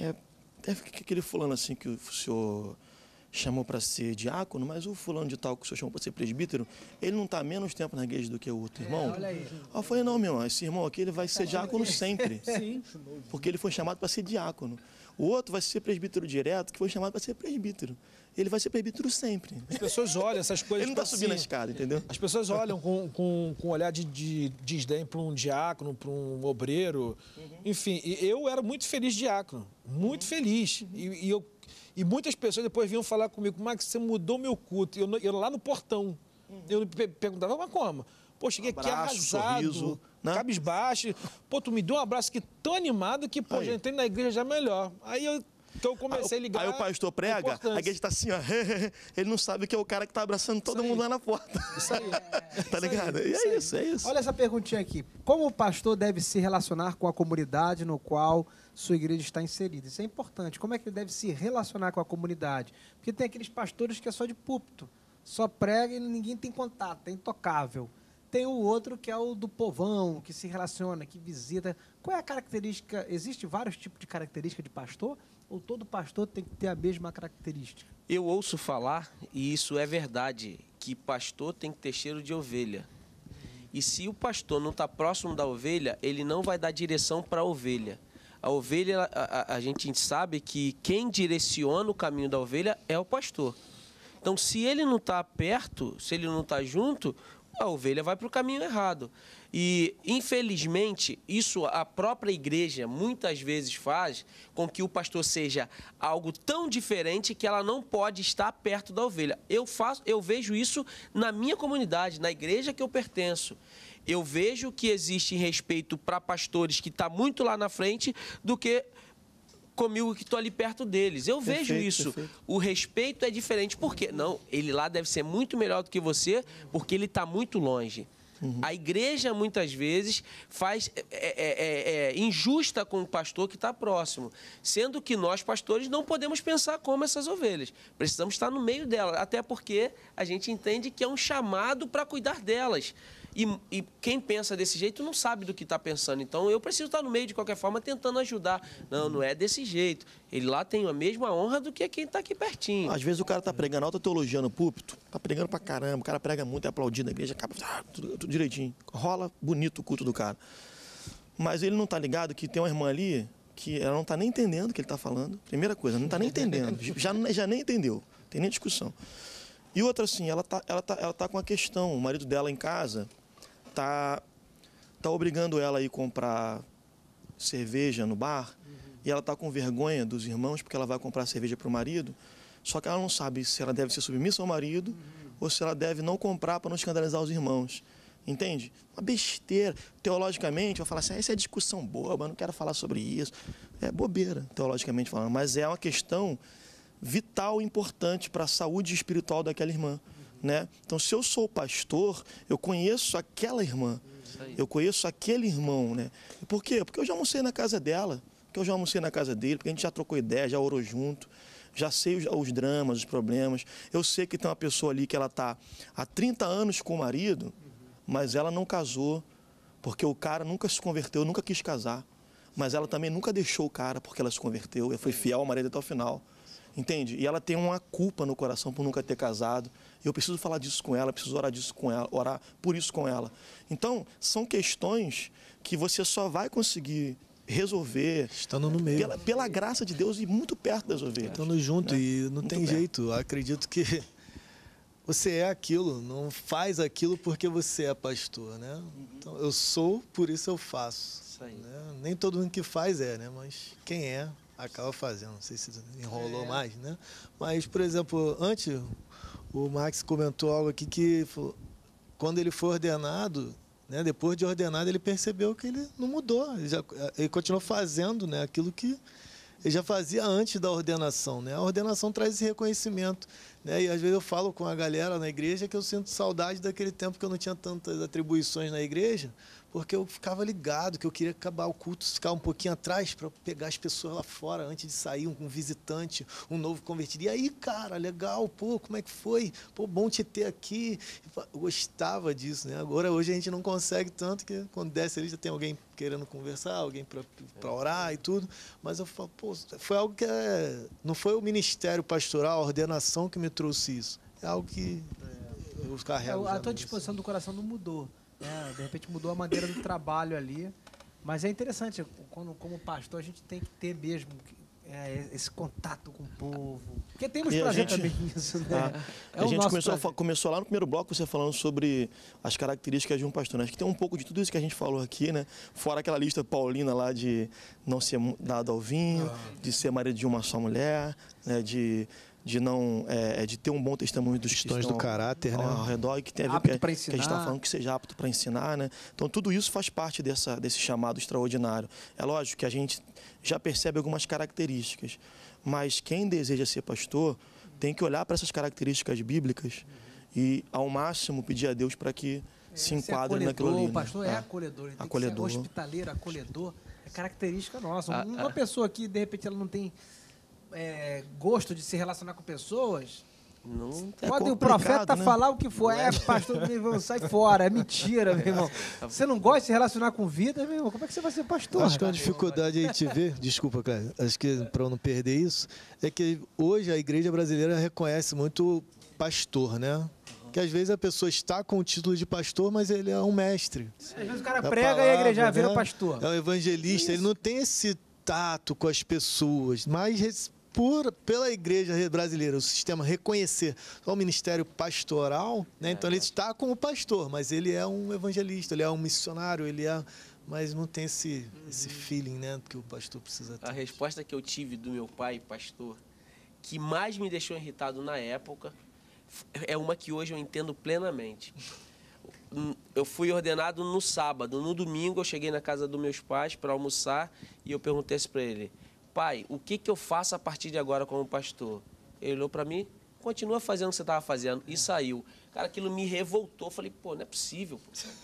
aquele fulano assim que o senhor chamou para ser diácono, mas o fulano de tal que o senhor chamou para ser presbítero, ele não está menos tempo na igreja do que o outro irmão? Olha aí. Aí eu falei, não, meu irmão, esse irmão aqui ele vai ser diácono sempre. Sim. Porque ele foi chamado para ser diácono. O outro vai ser presbítero direto, que foi chamado para ser presbítero. Ele vai ser presbítero sempre. As pessoas olham essas coisas... Ele não está subindo a escada, entendeu? As pessoas olham com um olhar de desdém para um diácono, para um obreiro. Enfim, eu era muito feliz diácono. Muito feliz. E muitas pessoas depois vinham falar comigo, Max, você mudou meu culto. Eu lá no portão. Eu perguntava, mas como? Pô, cheguei aqui arrasado, sorriso, né? Cabisbaixo. Pô, tu me deu um abraço aqui tão animado que, pô, já entrei na igreja já melhor. Então eu comecei a ligar. Aí o pastor prega, a igreja está assim, ó. Ele não sabe que é o cara que está abraçando todo mundo lá na porta. Isso aí. Tá ligado? E é isso. Olha essa perguntinha aqui. Como o pastor deve se relacionar com a comunidade no qual sua igreja está inserida? Isso é importante. Como é que ele deve se relacionar com a comunidade? Porque tem aqueles pastores que é só de púlpito. Só prega e ninguém tem contato, é intocável. Tem o outro que é o do povão, que se relaciona, que visita. Qual é a característica? Existe vários tipos de característica de pastor? Ou todo pastor tem que ter a mesma característica? Eu ouço falar, e isso é verdade, que pastor tem que ter cheiro de ovelha. E se o pastor não está próximo da ovelha, ele não vai dar direção para a ovelha. A ovelha, a gente sabe que quem direciona o caminho da ovelha é o pastor. Então, se ele não está perto, se ele não está junto, a ovelha vai para o caminho errado. E, infelizmente, isso a própria igreja muitas vezes faz com que o pastor seja algo tão diferente que ela não pode estar perto da ovelha. Eu vejo isso na minha comunidade, na igreja que eu pertenço. Eu vejo que existe respeito para pastores que estão muito lá na frente do que comigo que estou ali perto deles. Eu vejo isso. Perfeito. O respeito é diferente. Por quê? Não, ele lá deve ser muito melhor do que você, porque ele está muito longe. A igreja, muitas vezes, faz injusta com o pastor que está próximo. Sendo que nós, pastores, não podemos pensar como essas ovelhas. Precisamos estar no meio delas, até porque a gente entende que é um chamado para cuidar delas. E quem pensa desse jeito não sabe do que está pensando. Então, eu preciso estar no meio, de qualquer forma, tentando ajudar. Não, não é desse jeito. Ele lá tem a mesma honra do que quem está aqui pertinho. Às vezes o cara está pregando alta teologia no púlpito, está pregando pra caramba, o cara prega muito, é aplaudido na igreja, acaba tudo direitinho. Rola bonito o culto do cara. Mas ele não está ligado que tem uma irmã ali que ela não está nem entendendo o que ele está falando. Primeira coisa, não está nem entendendo. Já nem entendeu, tem nem discussão. E outra assim, ela tá com a questão, o marido dela em casa tá obrigando ela a ir comprar cerveja no bar, e ela tá com vergonha dos irmãos porque ela vai comprar cerveja para o marido, só que ela não sabe se ela deve ser submissa ao marido ou se ela deve não comprar para não escandalizar os irmãos. Entende? Uma besteira. Teologicamente, vai falar assim, essa é discussão boba, não quero falar sobre isso. É bobeira, teologicamente falando, mas é uma questão vital e importante para a saúde espiritual daquela irmã. né? Então, se eu sou pastor, eu conheço aquela irmã, eu conheço aquele irmão, né? Por quê? Porque eu já almocei na casa dela, porque eu já almocei na casa dele, porque a gente já trocou ideia, já orou junto, já sei os dramas, os problemas. Eu sei que tem uma pessoa ali que ela está há 30 anos com o marido, mas ela não casou, porque o cara nunca se converteu, nunca quis casar. Mas ela também nunca deixou o cara porque ela se converteu, ela foi fiel ao marido até o final. Entende? E ela tem uma culpa no coração por nunca ter casado. Eu preciso falar disso com ela, preciso orar disso com ela, orar por isso com ela. Então, são questões que você só vai conseguir resolver estando no meio, pela graça de Deus e muito perto das ovelhas. Estando junto, né? E não muito tem jeito. Eu acredito que você é aquilo, não faz aquilo porque você é pastor, né? Então, eu sou, por isso eu faço. Isso aí. Né? Nem todo mundo que faz né? Mas quem é, acaba fazendo. Não sei se enrolou mais, né? Mas, por exemplo, antes, o Max comentou algo aqui que quando ele foi ordenado, né? Depois de ordenado, ele percebeu que ele não mudou. Ele continuou fazendo, né? Aquilo que ele já fazia antes da ordenação, né? A ordenação traz esse reconhecimento, né? E às vezes eu falo com a galera na igreja que eu sinto saudade daquele tempo que eu não tinha tantas atribuições na igreja, porque eu ficava ligado, que eu queria acabar o culto, ficar um pouquinho atrás para pegar as pessoas lá fora antes de sair, um visitante, um novo convertido. E aí, cara, legal, pô, como é que foi? Pô, bom te ter aqui. Eu gostava disso, né? Agora, hoje a gente não consegue tanto, que quando desce ali já tem alguém querendo conversar, alguém para orar e tudo. Mas eu falo, pô, foi algo que não foi o ministério pastoral, a ordenação que me trouxe isso. É algo que eu carrego. A tua disposição do coração não mudou. De repente mudou a maneira do trabalho ali, mas é interessante, como pastor a gente tem que ter mesmo esse contato com o povo, porque temos prazer também nisso, né? A gente começou lá no primeiro bloco você falando sobre as características de um pastor, né? Acho que tem um pouco de tudo isso que a gente falou aqui, né? Fora aquela lista paulina lá de não ser dado ao vinho, de ser marido de uma só mulher, né? De ter um bom testemunho dos questões do caráter, né? Ao redor, e que tem a ver com que a gente está falando, que seja apto para ensinar, né? Então, tudo isso faz parte desse chamado extraordinário. É lógico que a gente já percebe algumas características, mas quem deseja ser pastor tem que olhar para essas características bíblicas e, ao máximo, pedir a Deus para que se enquadre naquilo ali. O pastor é acolhedor, ele tem que ser hospitaleiro, acolhedor, é característica nossa. Uma pessoa que, de repente, ela não tem gosto de se relacionar com pessoas, pode o profeta falar o que for, pastor, meu irmão, sai fora, é mentira, meu irmão. Você não gosta de se relacionar com vida, meu irmão, como é que você vai ser pastor? Acho que uma dificuldade aí de ver, desculpa, cara, acho que para eu não perder isso, é que hoje a igreja brasileira reconhece muito pastor, né? Que às vezes a pessoa está com o título de pastor, mas ele é um mestre. Às vezes o cara prega e a igreja vira pastor. É um evangelista, ele não tem esse tato com as pessoas, mas pela igreja brasileira, o sistema reconhecer o ministério pastoral, né? Então ele está como pastor, mas ele é um evangelista, ele é um missionário, mas não tem esse feeling, né, que o pastor precisa ter. A resposta que eu tive do meu pai, pastor, que mais me deixou irritado na época, é uma que hoje eu entendo plenamente. Eu fui ordenado no sábado, no domingo eu cheguei na casa dos meus pais para almoçar e eu perguntei para ele: pai, o que eu faço a partir de agora como pastor? Ele olhou para mim, continua fazendo o que você estava fazendo, e saiu. Cara, aquilo me revoltou. Falei, pô, não é possível.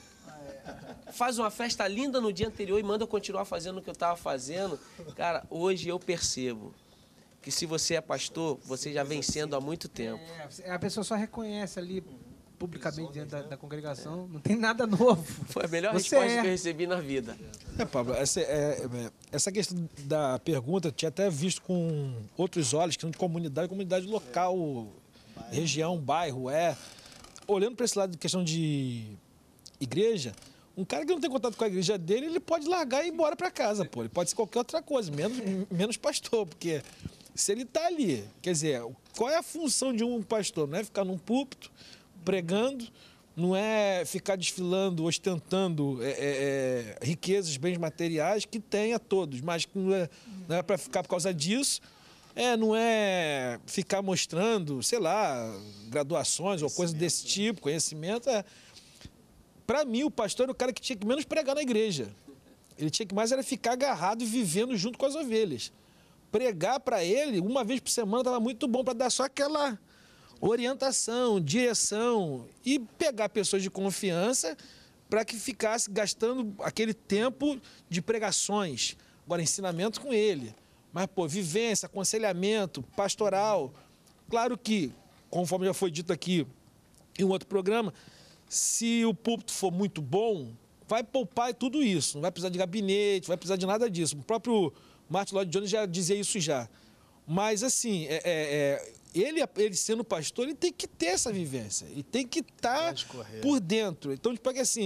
Pô. Faz uma festa linda no dia anterior e manda eu continuar fazendo o que eu estava fazendo. Cara, hoje eu percebo que se você é pastor, você já vem sendo há muito tempo. A pessoa só reconhece ali publicamente dentro da congregação, não tem nada novo. Foi a melhor resposta que eu recebi na vida. Pablo, essa questão da pergunta, eu tinha até visto com outros olhos, que comunidade local, região, bairro, olhando para esse lado de questão de igreja, um cara que não tem contato com a igreja dele, ele pode largar e ir embora para casa, pô. Ele pode ser qualquer outra coisa, menos pastor, porque se ele está ali, quer dizer, qual é a função de um pastor? Não é ficar num púlpito, pregando, não é ficar desfilando, ostentando riquezas, bens materiais, que tem a todos, mas que não é para ficar por causa disso, não é ficar mostrando, sei lá, graduações ou coisas desse tipo, conhecimento. Para mim, o pastor era o cara que tinha que menos pregar na igreja. Ele tinha que mais era ficar agarrado e vivendo junto com as ovelhas. Pregar para ele, uma vez por semana, estava muito bom para dar só aquela orientação, direção e pegar pessoas de confiança para que ficasse gastando aquele tempo de pregações, agora ensinamento com ele. Mas, pô, vivência, aconselhamento, pastoral. Claro que, conforme já foi dito aqui em um outro programa, se o púlpito for muito bom, vai poupar tudo isso. Não vai precisar de gabinete, não vai precisar de nada disso. O próprio Martin Lloyd Jones já dizia isso já. Mas, assim, ele sendo pastor, ele tem que ter essa vivência. Ele tem que estar por dentro. Então, porque assim,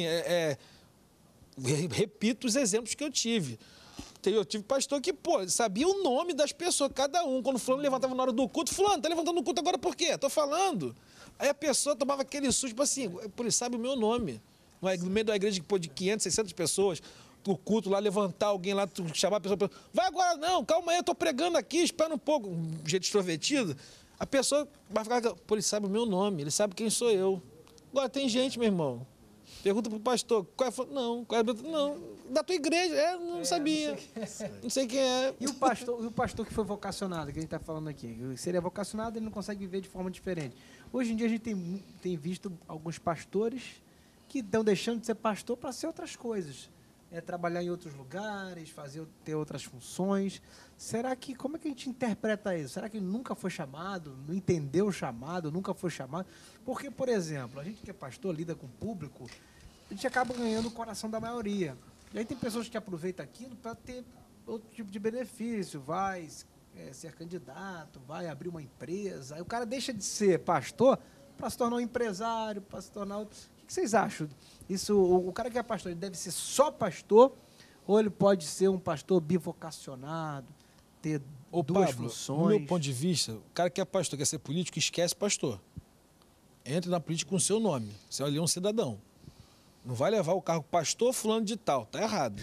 repito os exemplos que eu tive. Eu tive pastor que, pô, sabia o nome das pessoas, cada um. Quando o fulano levantava na hora do culto, fulano, tá levantando no culto agora por quê? Tô falando. Aí a pessoa tomava aquele susto, tipo assim, pô, ele sabe o meu nome. No meio da igreja de 500, 600 pessoas, o culto lá, levantar alguém lá, chamar a pessoa, vai agora não, calma aí, eu tô pregando aqui, espera um pouco, um jeito extrovertido. A pessoa vai ficar, pô, ele sabe o meu nome, ele sabe quem sou eu. Agora tem gente, meu irmão, pergunta pro pastor, não, da tua igreja, não sabia, não sei quem é. E o pastor que foi vocacionado, que a gente está falando aqui, se ele é vocacionado, ele não consegue viver de forma diferente. Hoje em dia a gente tem visto alguns pastores que estão deixando de ser pastor para ser outras coisas. Trabalhar em outros lugares, ter outras funções. Será que, como é que a gente interpreta isso? Será que ele nunca foi chamado, não entendeu o chamado, nunca foi chamado? Porque, por exemplo, a gente que é pastor, lida com o público, a gente acaba ganhando o coração da maioria. E aí tem pessoas que aproveitam aquilo para ter outro tipo de benefício, vai ser candidato, vai abrir uma empresa. Aí o cara deixa de ser pastor para se tornar um empresário, para se tornar outro. O que vocês acham? Isso, o cara que é pastor, ele deve ser só pastor ou ele pode ser um pastor bivocacionado, ter duas funções? Do meu ponto de vista, o cara que é pastor, quer ser político, esquece pastor. Entre na política com o seu nome. Você é um cidadão. Não vai levar o cargo pastor fulano de tal. Tá errado.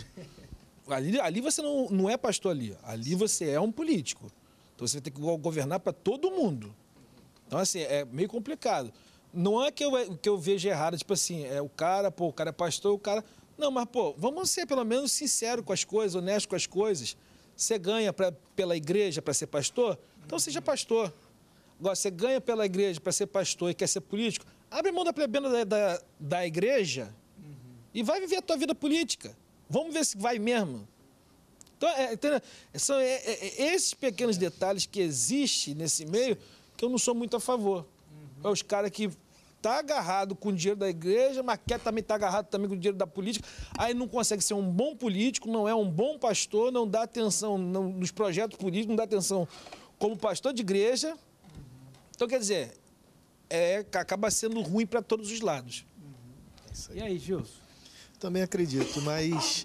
Ali você não é pastor ali. Ali você é um político. Então você vai ter que governar para todo mundo. Então, assim, é meio complicado. Não é que eu veja errado, tipo assim, o cara é pastor, o cara... Não, mas, pô, vamos ser pelo menos sinceros com as coisas, honestos com as coisas. Você ganha pela igreja para ser pastor? Então seja pastor. Agora, você ganha pela igreja para ser pastor e quer ser político? Abre mão da plebena da igreja e vai viver a tua vida política. Vamos ver se vai mesmo. Então, são esses pequenos detalhes que existem nesse meio que eu não sou muito a favor. É os caras que tá agarrado com o dinheiro da igreja, mas quer também estar agarrado também com o dinheiro da política, aí não consegue ser um bom político, não é um bom pastor, não dá atenção nos projetos políticos, não dá atenção como pastor de igreja. Então, quer dizer, acaba sendo ruim para todos os lados. E aí, Gilson? Também acredito, mas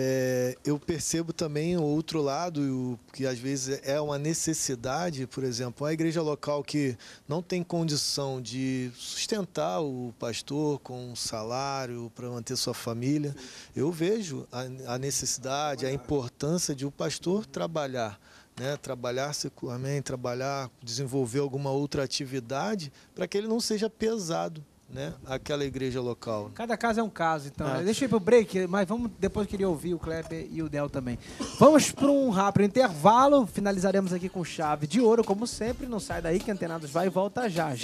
eu percebo também o outro lado, que às vezes é uma necessidade, por exemplo, a igreja local que não tem condição de sustentar o pastor com um salário para manter sua família, eu vejo a necessidade, a importância de o pastor trabalhar. Trabalhar secularmente, desenvolver alguma outra atividade para que ele não seja pesado, aquela igreja local. Cada caso é um caso, então. Deixa eu ir pro break, mas depois eu queria ouvir o Kleber e o Del também. Vamos para um rápido intervalo, finalizaremos aqui com chave de ouro, como sempre. Não sai daí que Antenados vai e volta já.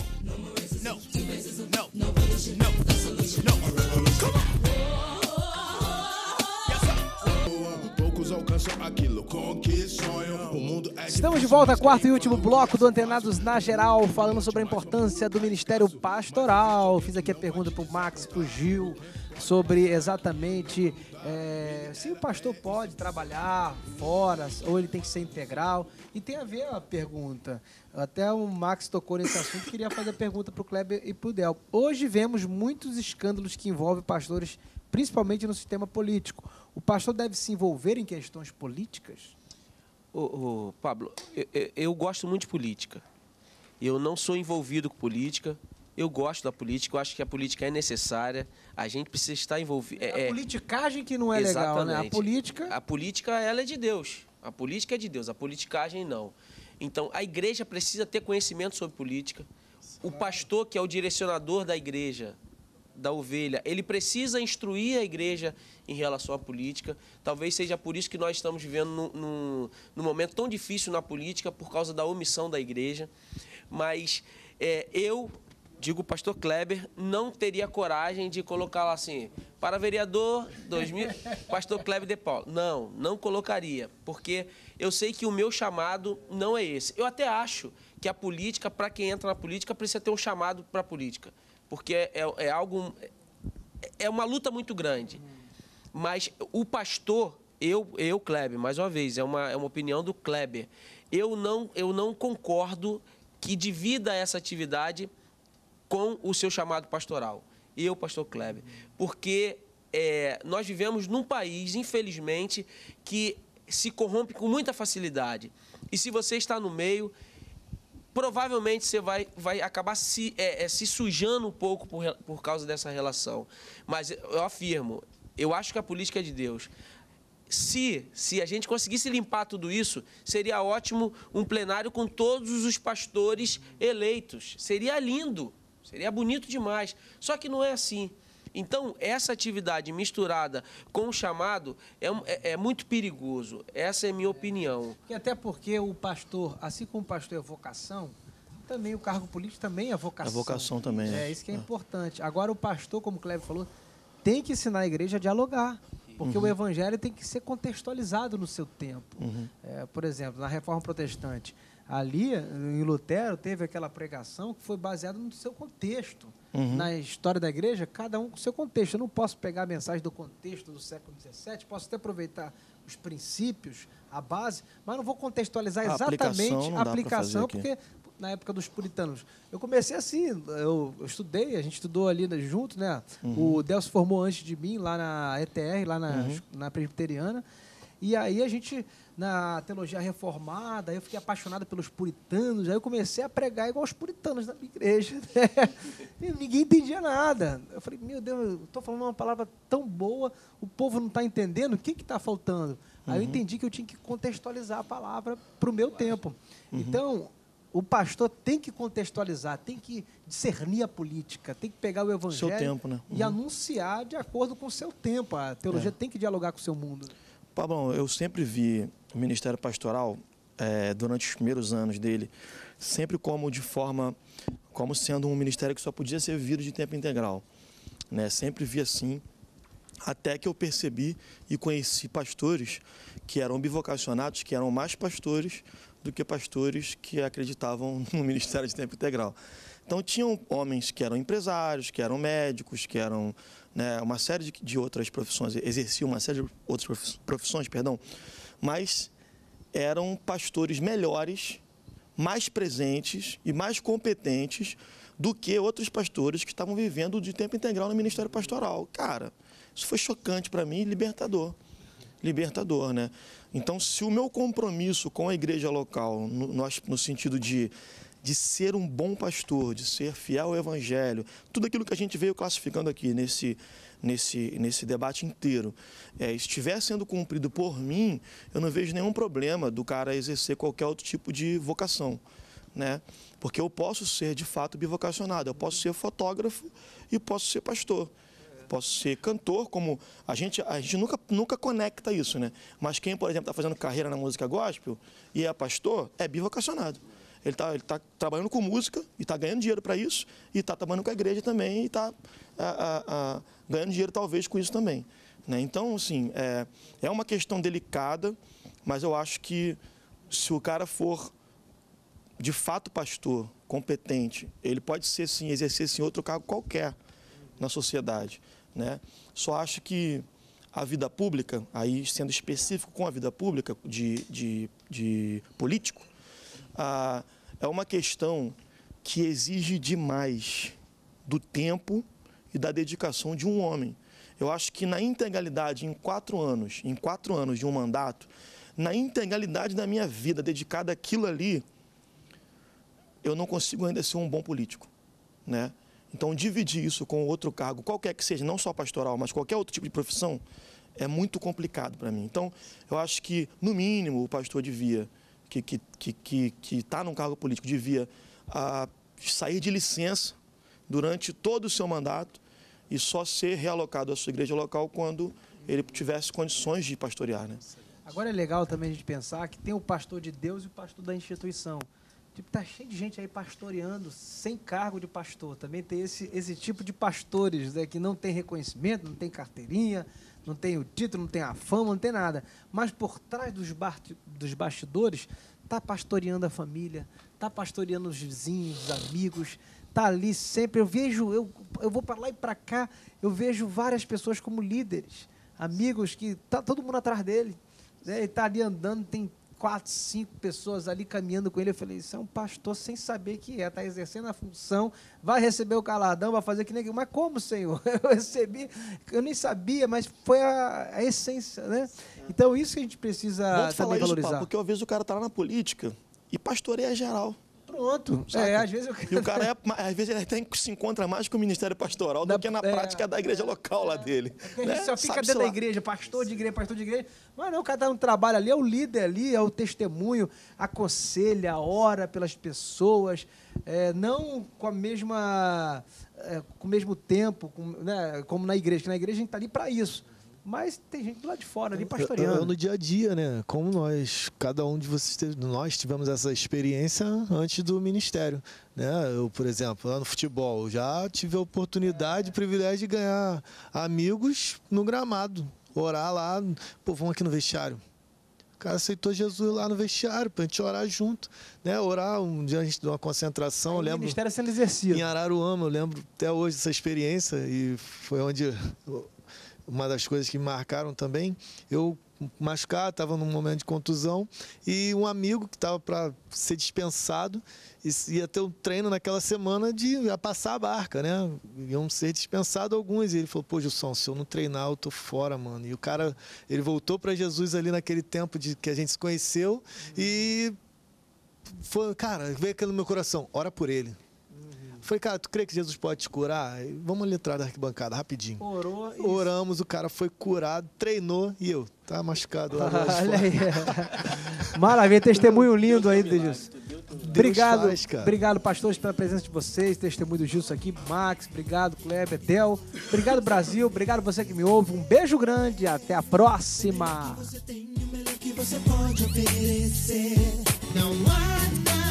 Estamos de volta, quarto e último bloco do Antenados na Geral, falando sobre a importância do ministério pastoral. Fiz aqui a pergunta para o Max, para o Gil, sobre exatamente se o pastor pode trabalhar fora ou ele tem que ser integral. E tem a ver a pergunta. Até o Max tocou nesse assunto, queria fazer a pergunta para o Kleber e para o Del. Hoje vemos muitos escândalos que envolvem pastores, principalmente no sistema político. O pastor deve se envolver em questões políticas? Pablo, eu gosto muito de política. Eu não sou envolvido com política. Eu gosto da política. Eu acho que a política é necessária. A gente precisa estar envolvido. A politicagem que não é legal, né? A política, ela é de Deus. A política é de Deus. A politicagem, não. Então, a igreja precisa ter conhecimento sobre política. O pastor, que é o direcionador da igreja, da ovelha, ele precisa instruir a igreja em relação à política. Talvez seja por isso que nós estamos vivendo num momento tão difícil na política, por causa da omissão da igreja. Mas Eu, digo o pastor Kleber, não teria coragem de colocar lá assim, para vereador 2000, pastor Kleber de Paulo. Não colocaria, porque eu sei que o meu chamado não é esse. Eu até acho que a política, para quem entra na política, precisa ter um chamado para a política, porque é uma luta muito grande. Mas o pastor, eu Kleber, mais uma vez, é uma opinião do Kleber, eu não concordo que divida essa atividade com o seu chamado pastoral. Eu, pastor Kleber. Porque nós vivemos num país, infelizmente, que se corrompe com muita facilidade. E se você está no meio, provavelmente você vai acabar se sujando um pouco por causa dessa relação. Mas eu afirmo, eu acho que a política é de Deus. Se a gente conseguisse limpar tudo isso, seria ótimo um plenário com todos os pastores eleitos. Seria lindo, seria bonito demais. Só que não é assim. Então, essa atividade misturada com o chamado é muito perigoso. Essa é a minha opinião. E até porque o pastor, assim como o pastor é vocação, também o cargo político também é vocação. A vocação também, é. Isso que é importante. Agora, o pastor, como o Kleber falou, tem que ensinar a igreja a dialogar. Porque o evangelho tem que ser contextualizado no seu tempo. Por exemplo, na Reforma Protestante, ali, em Lutero, teve aquela pregação que foi baseada no seu contexto. Na história da igreja, cada um com o seu contexto. Eu não posso pegar a mensagem do contexto do século XVII, posso até aproveitar os princípios, a base, mas não vou contextualizar exatamente a aplicação, porque na época dos puritanos. Eu comecei assim, eu estudei, a gente estudou ali junto, né? O Delcio formou antes de mim, lá na ETR, lá na Presbiteriana. E aí a gente, na teologia reformada, eu fiquei apaixonado pelos puritanos, aí eu comecei a pregar igual os puritanos da minha igreja. Né? E ninguém entendia nada. Eu falei, meu Deus, eu estou falando uma palavra tão boa, o povo não está entendendo, o que está faltando? Aí eu entendi que eu tinha que contextualizar a palavra para o meu tempo. Então, o pastor tem que contextualizar, tem que discernir a política, tem que pegar o evangelho seu tempo, né? E anunciar de acordo com o seu tempo. A teologia tem que dialogar com o seu mundo. Pablo, eu sempre vi o ministério pastoral, durante os primeiros anos dele, sempre como sendo um ministério que só podia ser vivido de tempo integral. Né? Sempre vi assim, até que eu percebi e conheci pastores que eram bivocacionados, que eram mais pastores do que pastores que acreditavam no ministério de tempo integral. Então, tinham homens que eram empresários, que eram médicos, que eram, né, uma série de outras profissões, exerciam uma série de outras profissões, mas eram pastores melhores, mais presentes e mais competentes do que outros pastores que estavam vivendo de tempo integral no ministério pastoral. Cara, isso foi chocante para mim e libertador, né? Então, se o meu compromisso com a igreja local, no sentido de ser um bom pastor, de ser fiel ao evangelho, tudo aquilo que a gente veio classificando aqui nesse debate inteiro, estiver sendo cumprido por mim, eu não vejo nenhum problema do cara exercer qualquer outro tipo de vocação, né? Porque eu posso ser, de fato, bivocacionado, eu posso ser fotógrafo e posso ser pastor. Posso ser cantor, como a gente nunca conecta isso, né? Mas quem, por exemplo, está fazendo carreira na música gospel e é pastor, é bivocacionado. Ele tá trabalhando com música e está ganhando dinheiro para isso, e está trabalhando com a igreja também e está ganhando dinheiro talvez com isso também. Né? Então, assim, é uma questão delicada, mas eu acho que se o cara for de fato pastor, competente, ele pode ser, sim, exercer sim, outro cargo qualquer na sociedade. Né? Só acho que a vida pública, aí sendo específico com a vida pública de político, é uma questão que exige demais do tempo e da dedicação de um homem. Eu acho que na integralidade, em 4 anos de um mandato, na integralidade da minha vida dedicada àquilo ali, eu não consigo ainda ser um bom político, né? Então, dividir isso com outro cargo, qualquer que seja, não só pastoral, mas qualquer outro tipo de profissão, é muito complicado para mim. Então, eu acho que, no mínimo, o pastor devia, que está num cargo político, devia sair de licença durante todo o seu mandato e só ser realocado à sua igreja local quando ele tivesse condições de pastorear, né? Agora é legal também a gente pensar que tem o pastor de Deus e o pastor da instituição. Tipo, tá cheio de gente aí pastoreando sem cargo de pastor. Também tem esse tipo de pastores, né, que não tem reconhecimento, não tem carteirinha, não tem o título, não tem a fama, não tem nada. Mas por trás dos bastidores, tá pastoreando a família, tá pastoreando os vizinhos, os amigos, tá ali sempre. Eu vou para lá e para cá, eu vejo várias pessoas como líderes, amigos que tá todo mundo atrás dele, né? Ele tá ali andando, tem 4, 5 pessoas ali caminhando com ele. Eu falei, isso é um pastor sem saber que está exercendo a função, vai receber o galardão, vai fazer que nem... Mas como, Senhor? Eu recebi, eu nem sabia, mas foi a essência, né? Então, isso que a gente precisa também valorizar. Paulo, porque às vezes o cara está lá na política e pastoreia geral. Pronto. Saca? Às vezes E o cara, às vezes, ele até se encontra mais com o ministério pastoral do que na prática da igreja local lá dele. Ele né? só fica dentro da igreja, pastor de igreja. Mas não, o cara está no trabalho ali, é o líder ali, é o testemunho, aconselha, ora pelas pessoas, não com a mesma, com o mesmo tempo, né, como na igreja, que na igreja a gente está ali para isso. Mas tem gente lá de fora, ali pastoreando. No dia a dia, né? Como cada um de vocês, nós tivemos essa experiência antes do ministério, né? Eu, por exemplo, lá no futebol, já tive a oportunidade, o privilégio de ganhar amigos no gramado, orar lá, pô, vamos aqui no vestiário. O cara aceitou Jesus lá no vestiário pra gente orar junto, né? Orar um dia a gente deu uma concentração, eu lembro. O ministério sendo exercido. Em Araruama, eu lembro até hoje essa experiência e foi onde uma das coisas que me marcaram também, eu machucado, estava num momento de contusão e um amigo que estava para ser dispensado, ia ter um treino naquela semana ia passar a barca, né? Iam ser dispensados alguns. E ele falou, pô, Gilson, se eu não treinar, eu tô fora, mano. E o cara, ele voltou para Jesus ali naquele tempo que a gente se conheceu e foi, cara, veio aquilo no meu coração, ora por ele. Falei, cara, tu crê que Jesus pode te curar? Vamos ali atrás da arquibancada, rapidinho. Oramos, o cara foi curado, treinou e eu, tá machucado lá. Olha aí. Maravilha, testemunho lindo aí, Gilson. Obrigado, obrigado, pastores, pela presença de vocês, testemunho do Gilson aqui, Max, obrigado, Kleber, Del, obrigado, Brasil, obrigado você que me ouve, um beijo grande e até a próxima. Você tem o melhor que você pode oferecer. Não há